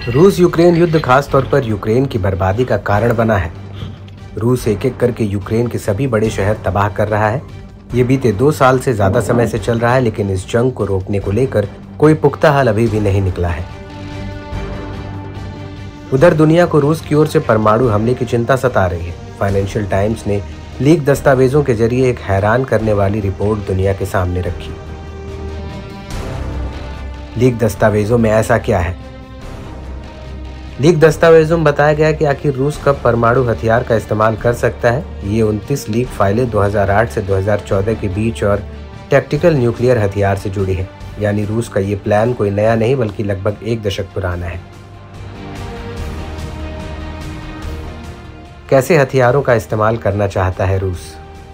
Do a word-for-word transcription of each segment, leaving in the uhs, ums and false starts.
रूस यूक्रेन युद्ध खास तौर पर यूक्रेन की बर्बादी का कारण बना है। रूस एक एक करके यूक्रेन के सभी बड़े शहर तबाह कर रहा है। ये बीते दो साल से ज्यादा समय से चल रहा है, लेकिन इस जंग को रोकने को लेकर कोई पुख्ता हल अभी भी नहीं निकला है। उधर दुनिया को रूस की ओर से परमाणु हमले की चिंता सता रही है। फाइनेंशियल टाइम्स ने लीक दस्तावेजों के जरिए एक हैरान करने वाली रिपोर्ट दुनिया के सामने रखी। लीक दस्तावेजों में ऐसा क्या है? लीक दस्तावेजों में बताया गया कि आखिर रूस कब परमाणु हथियार का इस्तेमाल कर सकता है। ये उनतीस लीक फाइलें दो हज़ार आठ से दो हज़ार चौदह के बीच और टैक्टिकल न्यूक्लियर हथियार से जुड़ी है। यानी रूस का ये प्लान कोई नया नहीं बल्कि लगभग एक दशक पुराना है। कैसे हथियारों का इस्तेमाल करना चाहता है रूस?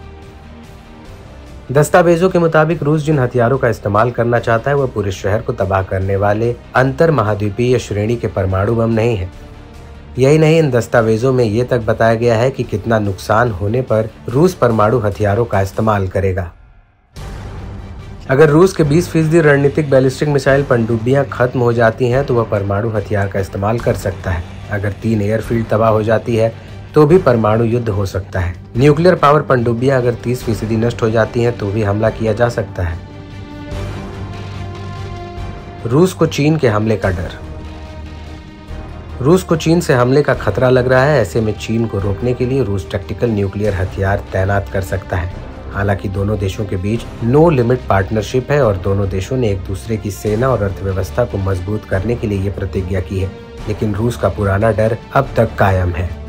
दस्तावेजों के मुताबिक रूस जिन हथियारों का इस्तेमाल करना चाहता है वह पूरे शहर को तबाह करने वाले अंतर महाद्वीपीय श्रेणी के परमाणु बम नहीं है। यही नहीं, इन दस्तावेजों में ये तक बताया गया है कि कितना नुकसान होने पर रूस परमाणु हथियारों का इस्तेमाल करेगा। अगर रूस के बीस फीसदी रणनीतिक बैलिस्टिक मिसाइल पनडुब्बियां खत्म हो जाती हैं तो वह परमाणु हथियार का इस्तेमाल कर सकता है। अगर तीन एयरफील्ड तबाह हो जाती है तो भी परमाणु युद्ध हो सकता है। न्यूक्लियर पावर पनडुब्बियां अगर तीस फीसदी नष्ट हो जाती हैं तो भी हमला किया जा सकता है। रूस को चीन के हमले का डर। रूस को चीन से हमले का खतरा लग रहा है। ऐसे में चीन को रोकने के लिए रूस टैक्टिकल न्यूक्लियर हथियार तैनात कर सकता है। हालांकि दोनों देशों के बीच नो लिमिट पार्टनरशिप है और दोनों देशों ने एक दूसरे की सेना और अर्थव्यवस्था को मजबूत करने के लिए ये प्रतिज्ञा की है, लेकिन रूस का पुराना डर अब तक कायम है।